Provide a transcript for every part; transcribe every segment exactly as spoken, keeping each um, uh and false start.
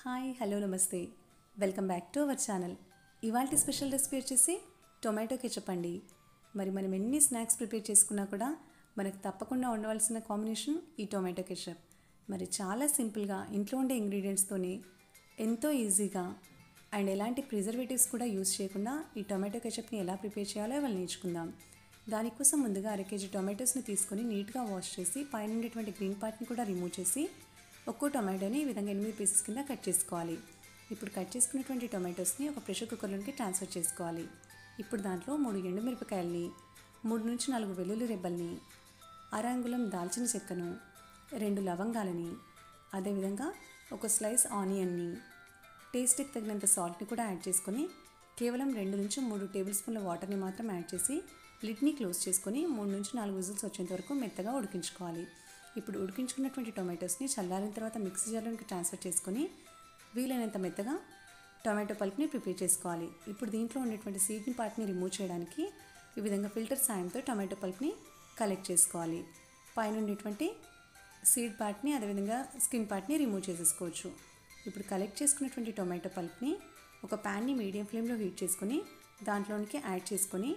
Hi hello నమస్తే welcome back to our channel. ఇవాల్టి special recipe వచ్చేసి టొమాటో కెచప్ అండి. మరి మనం ఎన్ని స్నాక్స్ ప్రిపేర్ చేసుకున్నా కూడా మనకు తప్పకుండా ఉండవలసిన కాంబినేషన్ ఈ టొమాటో కెచప్. మరి చాలా సింపుల్గా ఇంట్లో ఉండే ఇంగ్రీడియంట్స్తోనే ఎంతో ఈజీగా అండ్ ఎలాంటి ప్రిజర్వేటివ్స్ కూడా యూస్ చేయకుండా ఈ టొమాటో కెచప్ని ఎలా ప్రిపేర్ చేయాలో ఇవాళ నేర్చుకుందాం. దానికోసం ముందుగా అర కేజీ టొమాటోస్ని తీసుకొని నీట్గా వాష్ చేసి పైన ఉండేటువంటి గ్రీన్ పార్ట్ని కూడా రిమూవ్ చేసి ఒక్కో టొమాటోని ఈ విధంగా ఎనిమిది పీసెస్ కింద కట్ చేసుకోవాలి. ఇప్పుడు కట్ చేసుకున్నటువంటి టొమాటోస్ని ఒక ప్రెషర్ కుక్కర్లోకి ట్రాన్స్ఫర్ చేసుకోవాలి. ఇప్పుడు దాంట్లో మూడు ఎండుమిరపకాయలని, మూడు నుంచి నాలుగు వెల్లుల్లి రెబ్బల్ని, అర అంగుళం దాల్చిన చెక్కను, రెండు లవంగాలని, అదేవిధంగా ఒక స్లైస్ ఆనియన్ని, టేస్ట్కి తగినంత సాల్ట్ని కూడా యాడ్ చేసుకొని కేవలం రెండు నుంచి మూడు టేబుల్ స్పూన్ల వాటర్ని మాత్రం యాడ్ చేసి లిడ్ని క్లోజ్ చేసుకొని మూడు నుంచి నాలుగు విజిల్స్ వచ్చేంత వరకు మెత్తగా ఉడికించుకోవాలి. ఇప్పుడు ఉడికించుకున్నటువంటి టొమాటోస్ని చల్లారిన తర్వాత మిక్సీ జార్లోకి ట్రాన్స్ఫర్ చేసుకొని వీలైనంత మెత్తగా టొమాటో పల్ప్ని ప్రిపేర్ చేసుకోవాలి. ఇప్పుడు దీంట్లో ఉండేటువంటి సీడ్ని పార్ట్ని రిమూవ్ చేయడానికి ఈ విధంగా ఫిల్టర్ సాయంతో టొమాటో పల్ప్ని కలెక్ట్ చేసుకోవాలి. పైన ఉండేటువంటి సీడ్ పార్ట్ని అదేవిధంగా స్కిన్ పార్ట్ని రిమూవ్ చేసేసుకోవచ్చు. ఇప్పుడు కలెక్ట్ చేసుకున్నటువంటి టొమాటో పల్ప్ని ఒక ప్యాన్ని మీడియం ఫ్లేమ్లో హీట్ చేసుకొని దాంట్లోనికి యాడ్ చేసుకొని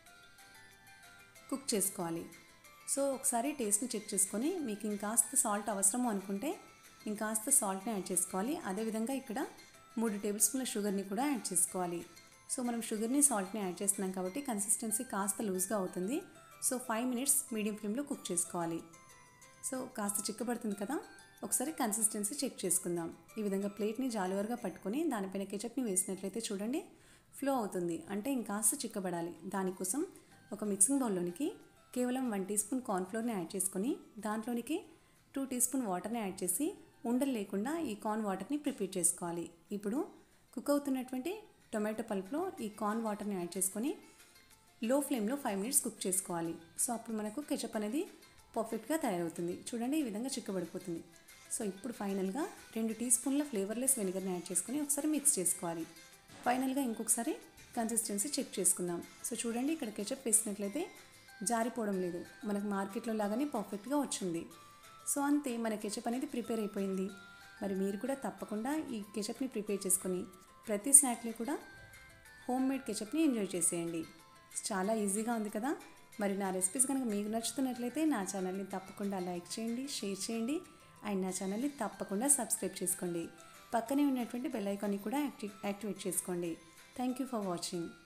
కుక్ చేసుకోవాలి. సో ఒకసారి టేస్ట్ని చెక్ చేసుకొని మీకు ఇంకాస్త సాల్ట్ అవసరము అనుకుంటే ఇంకాస్త సాల్ట్ని యాడ్ చేసుకోవాలి. అదేవిధంగా ఇక్కడ మూడు టేబుల్ స్పూన్ల షుగర్ని కూడా యాడ్ చేసుకోవాలి. సో మనం షుగర్ని సాల్ట్ని యాడ్ చేస్తున్నాం కాబట్టి కన్సిస్టెన్సీ కాస్త లూజ్గా అవుతుంది. సో ఫైవ్ మినిట్స్ మీడియం ఫ్లేమ్లో కుక్ చేసుకోవాలి. సో కాస్త చిక్కబడుతుంది కదా, ఒకసారి కన్సిస్టెన్సీ చెక్ చేసుకుందాం. ఈ విధంగా ప్లేట్ని జాలువరుగా పట్టుకొని దానిపైన కెచప్ని వేసినట్లయితే చూడండి ఫ్లో అవుతుంది, అంటే ఇంకాస్త చిక్కబడాలి. దానికోసం ఒక మిక్సింగ్ బౌల్లోనికి కేవలం వన్ టీ స్పూన్ కార్న్ఫ్లోర్ని యాడ్ చేసుకొని దాంట్లోనికి టూ టీ స్పూన్ వాటర్ని యాడ్ చేసి ఉండలు లేకుండా ఈ కార్న్ వాటర్ని ప్రిపేర్ చేసుకోవాలి. ఇప్పుడు కుక్ అవుతున్నటువంటి టొమాటో పల్ప్లో ఈ కార్న్ వాటర్ని యాడ్ చేసుకొని లో ఫ్లేమ్లో ఫైవ్ మినిట్స్ కుక్ చేసుకోవాలి. సో అప్పుడు మనకు కెచప్ అనేది పర్ఫెక్ట్గా తయారవుతుంది. చూడండి ఈ విధంగా చిక్కబడిపోతుంది. సో ఇప్పుడు ఫైనల్గా రెండు టీ స్పూన్ల ఫ్లేవర్లెస్ వెనిగర్ని యాడ్ చేసుకొని ఒకసారి మిక్స్ చేసుకోవాలి. ఫైనల్గా ఇంకొకసారి కన్సిస్టెన్సీ చెక్ చేసుకుందాం. సో చూడండి ఇక్కడ కెచప్ వేసినట్లయితే జారిపోవడం లేదు, మనకు మార్కెట్లో లాగానే పర్ఫెక్ట్గా వచ్చింది. సో అంతే, మన కెచప్ అనేది ప్రిపేర్ అయిపోయింది. మరి మీరు కూడా తప్పకుండా ఈ కెచప్ని ప్రిపేర్ చేసుకొని ప్రతి స్నాక్లో కూడా హోమ్ మేడ్ కెచప్ని ఎంజాయ్ చేసేయండి. చాలా ఈజీగా ఉంది కదా. మరి నా రెసిపీస్ కనుక మీకు నచ్చుతున్నట్లయితే నా ఛానల్ని తప్పకుండా లైక్ చేయండి, షేర్ చేయండి అండ్ నా ఛానల్ని తప్పకుండా సబ్స్క్రైబ్ చేసుకోండి. పక్కనే ఉన్నటువంటి బెల్ ఐకాన్ని కూడా యాక్టి యాక్టివేట్ చేసుకోండి. Thank you for watching.